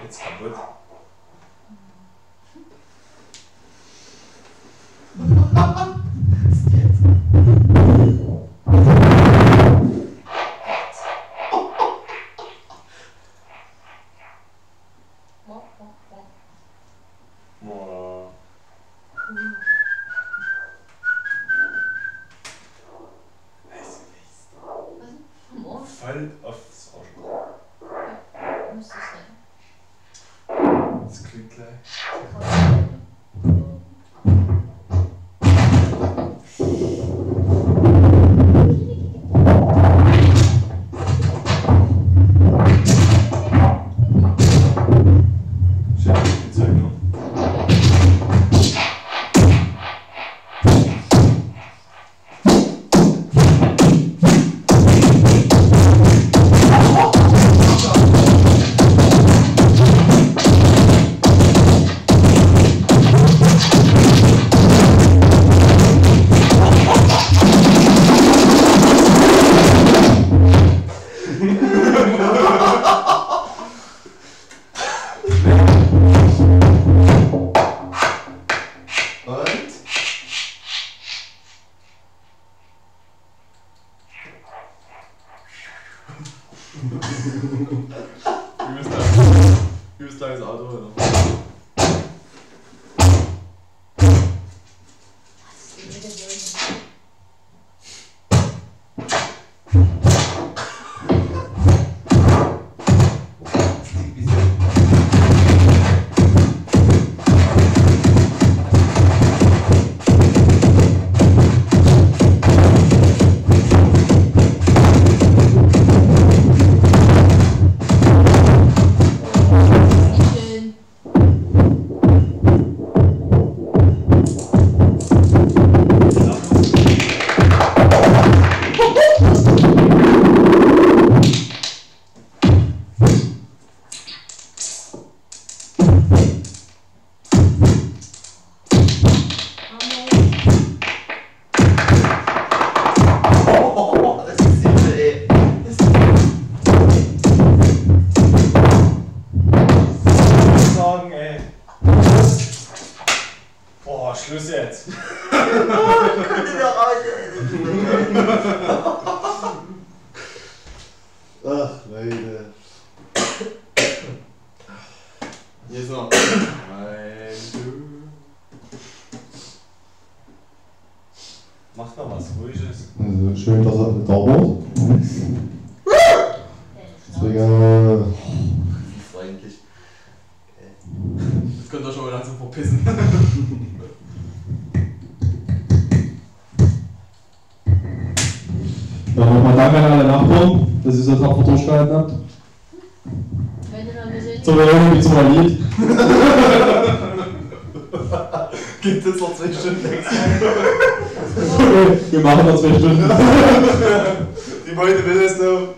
Jetzt kaputt. Voll aufs Rauschen. Ja, müsste es sein. Das klingt gleich. Übelst langes Auto, oder? Schluss jetzt. Ach, Leute. Hier ist noch Macht mal was Ruhiges. Also schön, dass er da war. Deswegen, wie freundlich. Das könnt ihr schon mal langsam verpissen. dann nochmal Danke an alle Nachbarn, dass ihr so tapfer durchgehalten habt. Wenn du noch gesehen So, wir hören jetzt mal ein Lied. Gibt es noch 2 Stunden extra? Okay, wir machen noch 2 Stunden. Die Beute will es noch.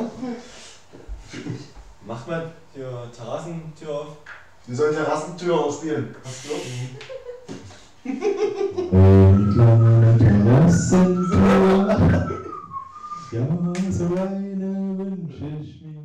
Macht man die Terrassentür auf? Wir sollen Terrassentür spielen. Hast du gehört? Und kleine Terrassentür, ja, so eine wünsch ich mir.